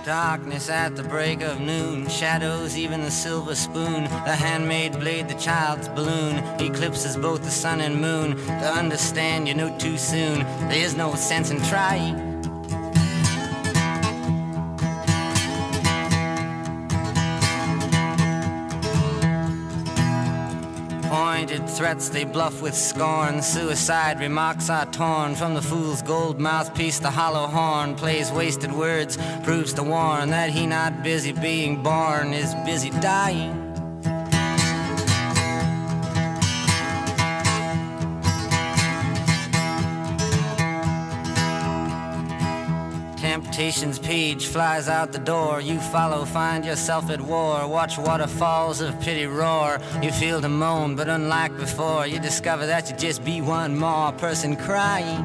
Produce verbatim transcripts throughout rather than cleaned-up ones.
Darkness at the break of noon, shadows, even the silver spoon, the handmade blade, the child's balloon, eclipses both the sun and moon. To understand, you know too soon, there's no sense in trying. Pointed threats they bluff with scorn, suicide remarks are torn from the fool's gold mouthpiece. The hollow horn plays wasted words, proves to warn that he not busy being born is busy dying. Temptation's page flies out the door. You follow, find yourself at war. Watch waterfalls of pity roar. You feel the moan, but unlike before, you discover that you just be one more person crying.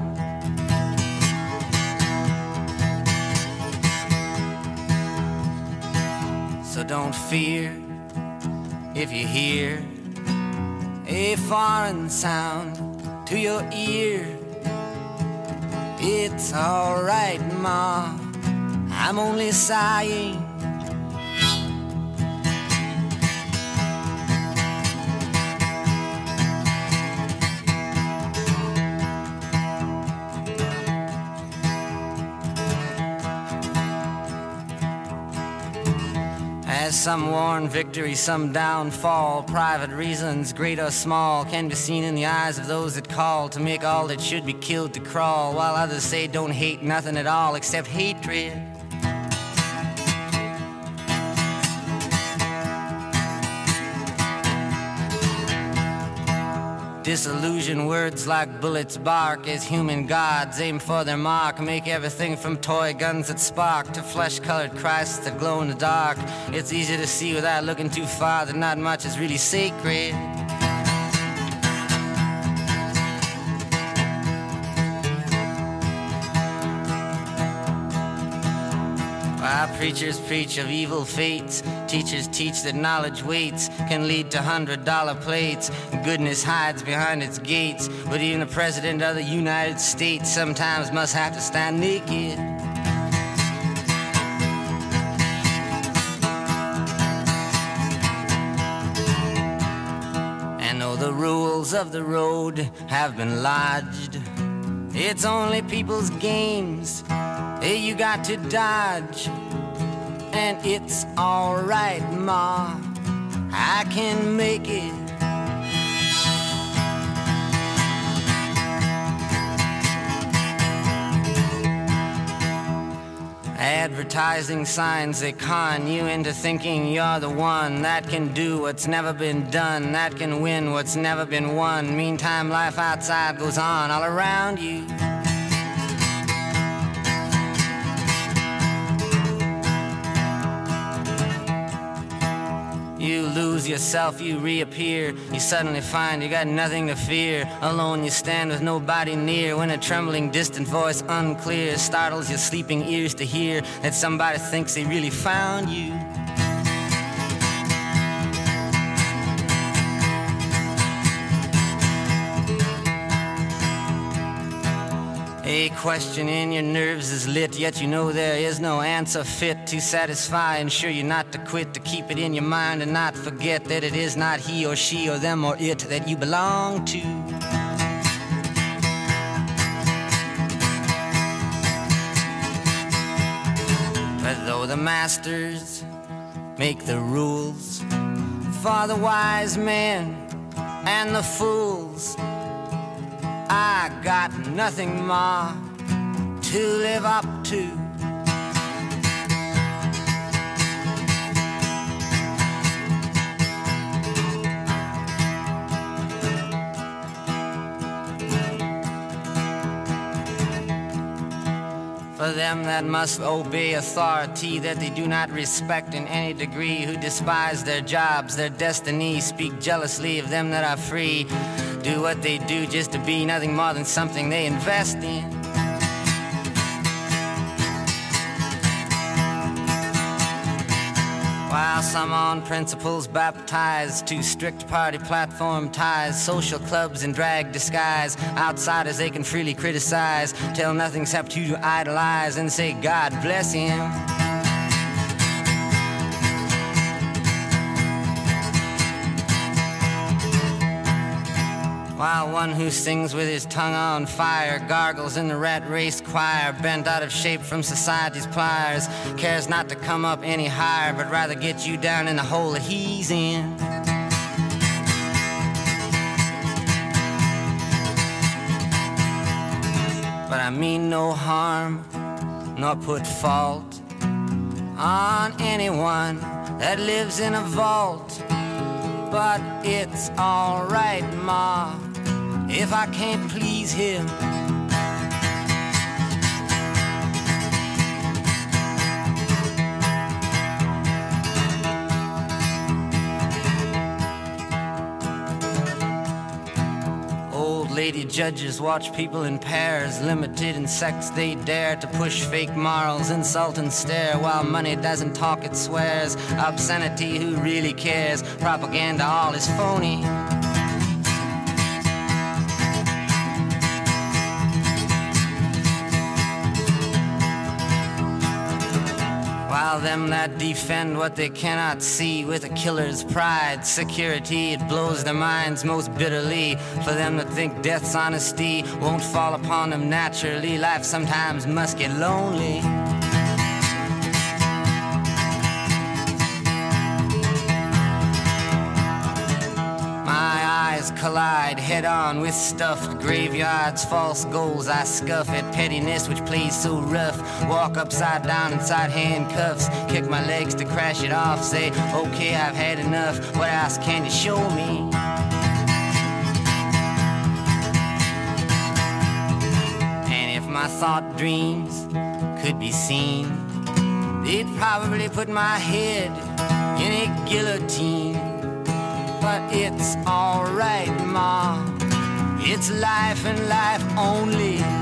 So don't fear if you hear a foreign sound to your ear. It's alright, Ma, I'm only sighing. As some warn victory, some downfall, private reasons, great or small, can be seen in the eyes of those that call to make all that should be killed to crawl, while others say don't hate nothing at all except hatred. Disillusion words like bullets bark as human gods aim for their mark, make everything from toy guns that spark to flesh-colored Christs that glow in the dark. It's easy to see without looking too far that not much is really sacred. While preachers preach of evil fates, teachers teach that knowledge waits, can lead to hundred dollar plates. Goodness hides behind its gates, but even the President of the United States sometimes must have to stand naked. And though the rules of the road have been lodged, it's only people's games hey, you got to dodge. And it's alright, Ma, I can make it. Advertising signs, they con you into thinking you're the one that can do what's never been done, that can win what's never been won. Meantime, life outside goes on all around you. You lose yourself, you reappear. You suddenly find you got nothing to fear. Alone you stand with nobody near, when a trembling distant voice unclear startles your sleeping ears to hear that somebody thinks they really found you. A question in your nerves is lit, yet you know there is no answer fit to satisfy. Ensure you not to quit, to keep it in your mind and not forget that it is not he or she or them or it that you belong to. But though the masters make the rules for the wise men and the fools, I got nothing, Ma, to live up to. For them that must obey authority that they do not respect in any degree, who despise their jobs, their destiny, speak jealously of them that are free, do what they do just to be nothing more than something they invest in. While some on principles baptized to strict party platform ties, social clubs in drag disguise, outsiders they can freely criticize, tell nothing's up to to idolize and say God bless him. while one who sings with his tongue on fire gargles in the rat race choir, bent out of shape from society's pliers, cares not to come up any higher, but rather get you down in the hole that he's in. But I mean no harm, nor put fault on anyone that lives in a vault. But it's all right, Ma, if I can't please him. Old lady judges watch people in pairs, limited in sex they dare to push fake morals, insult and stare, while money doesn't talk, it swears. Obscenity, who really cares? Propaganda, all is phony. While them that defend what they cannot see with a killer's pride, security, it blows their minds most bitterly. For them that think death's honesty won't fall upon them naturally, life sometimes must get lonely. Collide head-on with stuffed graveyards, false goals I scuff at pettiness which plays so rough. Walk upside down inside handcuffs, kick my legs to crash it off, say, okay, I've had enough, what else can you show me? And if my thought dreams could be seen, they'd probably put my head in a guillotine. But it's all right, Ma, it's life and life only.